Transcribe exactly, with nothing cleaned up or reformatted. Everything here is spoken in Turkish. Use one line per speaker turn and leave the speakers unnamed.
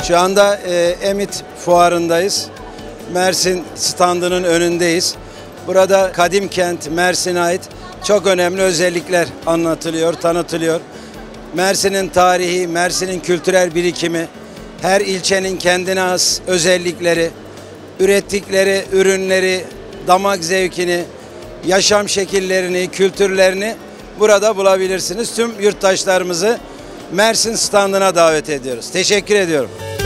Şu anda e, Emit Fuarı'ndayız. Mersin standının önündeyiz. Burada kadim kent, Mersin'e ait çok önemli özellikler anlatılıyor, tanıtılıyor. Mersin'in tarihi, Mersin'in kültürel birikimi, her ilçenin kendine has özellikleri, ürettikleri ürünleri, damak zevkini, yaşam şekillerini, kültürlerini burada bulabilirsiniz. Tüm yurttaşlarımızı Mersin standına davet ediyoruz. Teşekkür ediyorum.